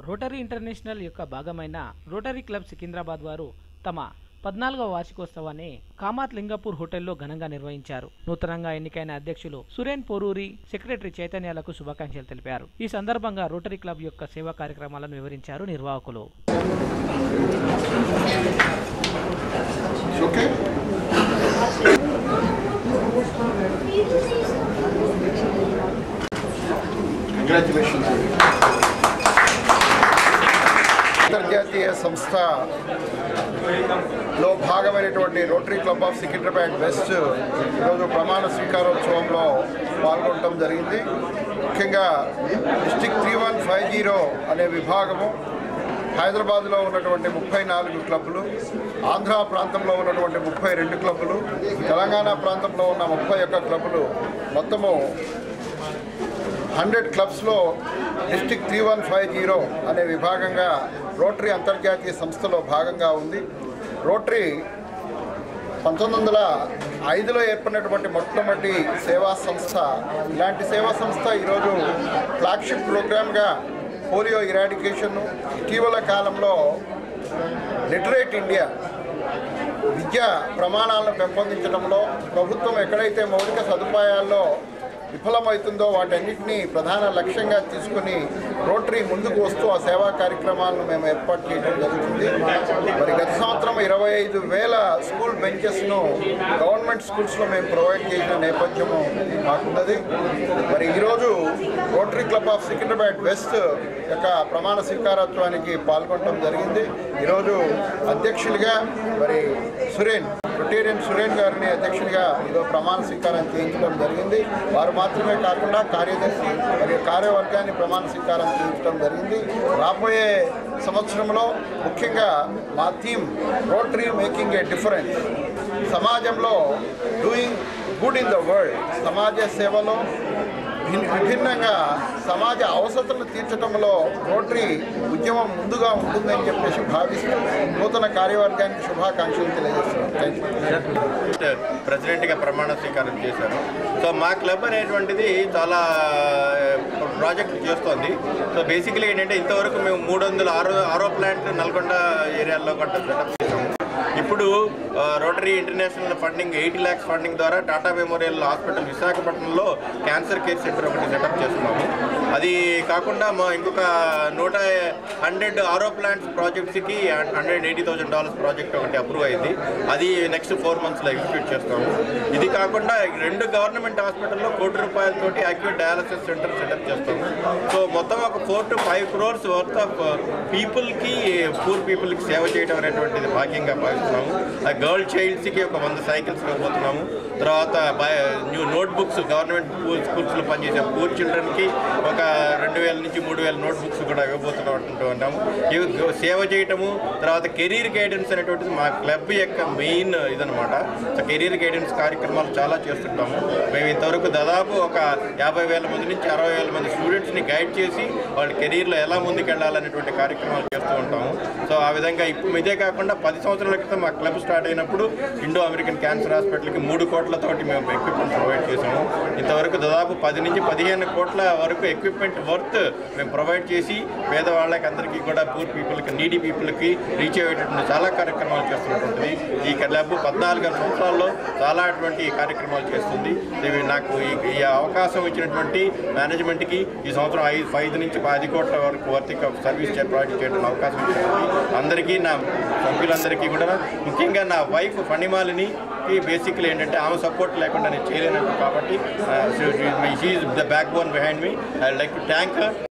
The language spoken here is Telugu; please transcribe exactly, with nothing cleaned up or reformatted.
రోటరీ ఇంటర్నేషనల్ యొక్క భాగమైన రోటరీ క్లబ్ సికింద్రాబాద్ వారు తమ పద్నాలుగవ వార్షికోత్సవాన్ని కామాత్ లింగపూర్ హోటల్లో ఘనంగా నిర్వహించారు. నూతనంగా ఎన్నికైన అధ్యక్షులు సురేన్ పోరూరి, సెక్రటరీ చైతన్యాలకు శుభాకాంక్షలు తెలిపారు. ఈ సందర్భంగా రోటరీ క్లబ్ యొక్క సేవా కార్యక్రమాలను వివరించారు నిర్వాహకులు. అంతర్జాతీయ సంస్థలో భాగమైనటువంటి rotary club of Secunderabad west ఈరోజు ప్రమాణ స్వీకారోత్సవంలో పాల్గొనడం జరిగింది. ముఖ్యంగా district three one five zero అనే విభాగము, హైదరాబాద్లో ఉన్నటువంటి ముప్పై నాలుగు క్లబ్లు, ఆంధ్ర ప్రాంతంలో ఉన్నటువంటి ముప్పై రెండు క్లబ్లు, తెలంగాణ ప్రాంతంలో ఉన్న ముప్పై ఒక్క క్లబ్లు, మొత్తము హండ్రెడ్ క్లబ్స్లో district three one five zero అనే విభాగంగా రోటరీ అంతర్జాతీయ సంస్థలో భాగంగా ఉంది. రోటరీ పంతొమ్మిది వందల ఐదులో ఏర్పడినటువంటి మొట్టమొదటి సేవా సంస్థ. ఇలాంటి సేవా సంస్థ ఈరోజు ఫ్లాగ్షిప్ ప్రోగ్రామ్గా పోలియో ఇరాడికేషన్, ఇటీవల కాలంలో లిటరేట్ ఇండియా విద్యా ప్రమాణాలను పెంపొందించడంలో ప్రభుత్వం ఎక్కడైతే మౌలిక సదుపాయాల్లో విఫలమవుతుందో వాటన్నిటినీ ప్రధాన లక్ష్యంగా తీసుకుని రోటరీ ముందుకు వస్తూ ఆ సేవా కార్యక్రమాలను మేము ఏర్పాటు చేయడం జరుగుతుంది. మరి గత సంవత్సరం ఇరవై ఐదు వేల స్కూల్ బెంచెస్ను గవర్నమెంట్ స్కూల్స్లో మేము ప్రొవైడ్ చేసిన నేపథ్యము మాకున్నది. మరి ఈరోజు rotary club of Secunderabad west యొక్క ప్రమాణ స్వీకారోత్సవానికి పాల్గొనడం జరిగింది. ఈరోజు అధ్యక్షులుగా మరి సురేన్ రొటేరియన్ సురేన్ గారిని అధ్యక్షుడిగా ఈరోజు ప్రమాణ స్వీకారం చేయించడం జరిగింది. వారు మాత్రమే కాకుండా కార్యదర్శి మరియు కార్యవర్గాన్ని ప్రమాణ స్వీకారం చేయించడం జరిగింది. రాబోయే సంవత్సరంలో ముఖ్యంగా మా theme rotary making a difference, సమాజంలో doing good in the world, సమాజ సేవలో విభిన్నంగా సమాజ అవసరాలను తీర్చడంలో రోటరీ ఉద్యమం ముందుగా ఉంటుందని చెప్పేసి భావిస్తూ నూతన కార్యవర్గానికి శుభాకాంక్షలు తెలియజేస్తున్నాను. Thank you. ప్రెసిడెంట్గా ప్రమాణ స్వీకారం చేశాను. సో మా క్లబ్ అనేటువంటిది చాలా ప్రాజెక్ట్ చేస్తోంది. సో బేసికలీ ఏంటంటే ఇంతవరకు మేము మూడు వందల ఆరో ఆరో ప్లాంట్ నల్గొండ ఏరియాలో కూడా సెటప్ చేసాము. ఇప్పుడు rotary international funding eighty lakhs funding ద్వారా టాటా మెమోరియల్ హాస్పిటల్ విశాఖపట్నంలో క్యాన్సర్ కేర్ సెంటర్ ఒకటి సెటప్ చేస్తున్నాము. అది కాకుండా మా ఇంకొక నూట హండ్రెడ్ ఆరో ప్లాంట్స్ ప్రాజెక్ట్స్కి hundred eighty thousand dollars project ఒకటి అప్రూవ్ అయింది. అది నెక్స్ట్ ఫోర్ మంత్స్లో ఎగ్జిక్యూట్ చేస్తాము. ఇది కాకుండా రెండు గవర్నమెంట్ హాస్పిటల్లో కోటి రూపాయలతోటి యాక్యూట్ డయాలసిస్ సెంటర్ సెటప్ చేస్తాము. సో మొత్తం ఒక four to five crores worth of పీపుల్కి, పూర్ పీపుల్కి సేవ చేయడం అనేటువంటిది భాగ్యంగా భావిస్తున్నాము. గర్ల్ చైల్డ్స్కి ఒక వంద సైకిల్స్ ఇవ్వబోతున్నాము. తర్వాత న్యూ నోట్బుక్స్ గవర్నమెంట్ స్కూల్స్లో పనిచేసే పూర్ చిల్డ్రన్కి ఒక రెండు వేల నుంచి మూడు వేల నోట్బుక్స్ కూడా ఇవ్వబోతున్నాము. ఇవి సేవ చేయటము, తర్వాత కెరీర్ గైడెన్స్ అనేటువంటిది మా క్లబ్ యొక్క మెయిన్ ఇదనమాట. సో కెరీర్ గైడెన్స్ కార్యక్రమాలు చాలా చేస్తుంటాము. మేము ఇంతవరకు దాదాపు ఒక యాభై వేల మంది నుంచి అరవై వేల మంది స్టూడెంట్స్ని గైడ్ చేసి వాళ్ళ కెరీర్లో ఎలా ముందుకు వెళ్ళాలనేటువంటి కార్యక్రమాలు చేస్తూ ఉంటాము. సో ఆ విధంగా ఇప్పుడు ఇదే కాకుండా పది సంవత్సరాల క్రితం మా క్లబ్ స్టార్ట్ అయినప్పుడు ఇండో అమెరికన్ క్యాన్సర్ హాస్పిటల్కి మూడు కోట్లతోటి మేము ఎక్విప్మెంట్ ప్రొవైడ్ చేసాము. ఇంతవరకు దాదాపు పది నుంచి పదిహేను కోట్ల వరకు ఎక్విప్మెంట్ వర్త్ మేము ప్రొవైడ్ చేసి పేదవాళ్ళకి అందరికీ కూడా పూర్ పీపుల్కి, నీడీ పీపుల్కి రీచ్ అయ్యేటటువంటి చాలా కార్యక్రమాలు చేస్తున్నటువంటిది ఈ క్లబ్ పద్నాలుగు సంవత్సరాల్లో చాలా అటువంటి కార్యక్రమాలు చేస్తుంది. ఇవి నాకు ఈ అవకాశం ఇచ్చినటువంటి మేనేజ్మెంట్కి ఈ సంవత్సరం ఐదు ఐదు నుంచి పది కోట్ల వరకు వర్తిక సర్వీస్ ప్రొవైడ్ చేయడం అవకాశం ఇచ్చినటువంటి అందరికీ, నా సభ్యులందరికీ కూడా, ముఖ్యంగా నా వైఫ్ ఫణిమాలిని బేసిక్లీ ఏంటంటే ఆమె సపోర్ట్ లేకుండా నేను చేయలేనట్టు కాబట్టి she is the backbone behind me. I like to thank her.